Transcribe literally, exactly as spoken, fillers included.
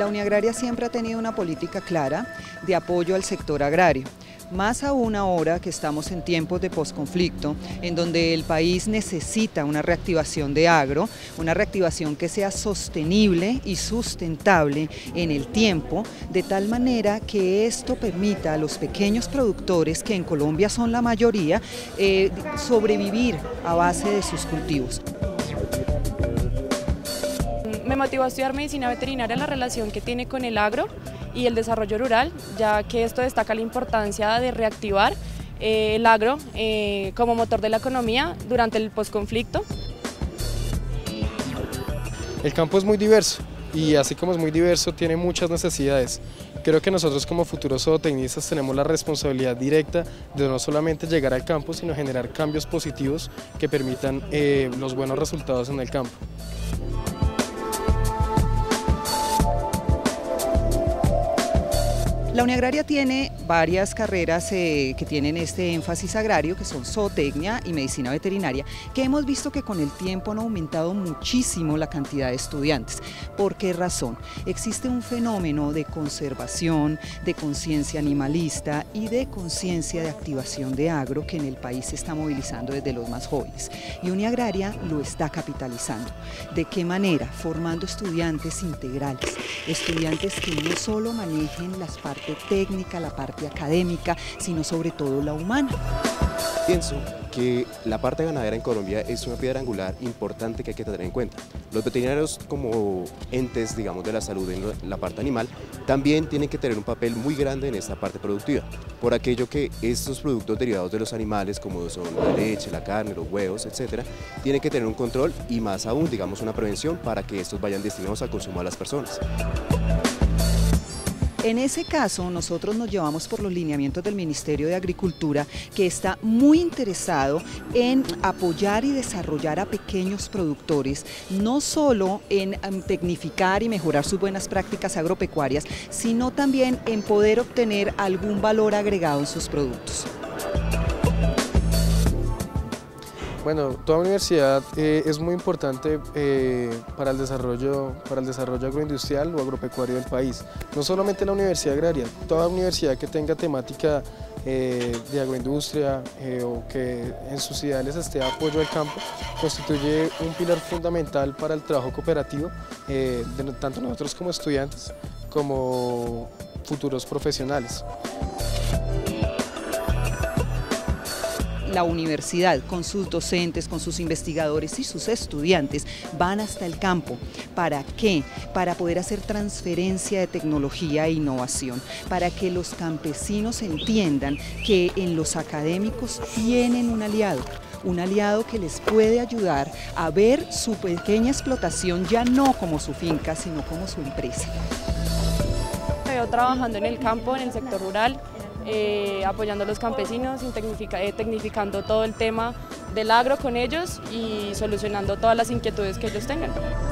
La Uniagraria siempre ha tenido una política clara de apoyo al sector agrario. Más aún ahora que estamos en tiempos de posconflicto, en donde el país necesita una reactivación de agro, una reactivación que sea sostenible y sustentable en el tiempo, de tal manera que esto permita a los pequeños productores, que en Colombia son la mayoría, eh, sobrevivir a base de sus cultivos. Me motivó a estudiar medicina veterinaria la relación que tiene con el agro y el desarrollo rural, ya que esto destaca la importancia de reactivar eh, el agro eh, como motor de la economía durante el posconflicto. El campo es muy diverso y así como es muy diverso tiene muchas necesidades. Creo que nosotros como futuros zootecnistas tenemos la responsabilidad directa de no solamente llegar al campo, sino generar cambios positivos que permitan eh, los buenos resultados en el campo. La Uniagraria tiene varias carreras eh, que tienen este énfasis agrario, que son zootecnia y medicina veterinaria, que hemos visto que con el tiempo han aumentado muchísimo la cantidad de estudiantes. ¿Por qué razón? Existe un fenómeno de conservación, de conciencia animalista y de conciencia de activación de agro que en el país se está movilizando desde los más jóvenes. Y Uniagraria lo está capitalizando. ¿De qué manera? Formando estudiantes integrales, estudiantes que no solo manejen las partes técnica, la parte académica, sino sobre todo la humana. Pienso que la parte ganadera en Colombia es una piedra angular importante que hay que tener en cuenta. Los veterinarios, como entes, digamos, de la salud en la parte animal, también tienen que tener un papel muy grande en esta parte productiva, por aquello que estos productos derivados de los animales, como son la leche, la carne, los huevos, etcétera, tienen que tener un control y más aún, digamos, una prevención para que estos vayan destinados al consumo de las personas. En ese caso, nosotros nos llevamos por los lineamientos del Ministerio de Agricultura, que está muy interesado en apoyar y desarrollar a pequeños productores, no solo en um, tecnificar y mejorar sus buenas prácticas agropecuarias, sino también en poder obtener algún valor agregado en sus productos. Bueno, toda universidad eh, es muy importante eh, para, el desarrollo, para el desarrollo agroindustrial o agropecuario del país. No solamente la universidad agraria, toda universidad que tenga temática eh, de agroindustria eh, o que en sus ideales esté apoyo al campo, constituye un pilar fundamental para el trabajo cooperativo, eh, de, tanto nosotros como estudiantes como futuros profesionales. La universidad, con sus docentes, con sus investigadores y sus estudiantes, van hasta el campo. ¿Para qué? Para poder hacer transferencia de tecnología e innovación, para que los campesinos entiendan que en los académicos tienen un aliado, un aliado que les puede ayudar a ver su pequeña explotación ya no como su finca, sino como su empresa. Me veo trabajando en el campo, en el sector rural, Eh, apoyando a los campesinos, tecnifica, eh, tecnificando todo el tema del agro con ellos y solucionando todas las inquietudes que ellos tengan.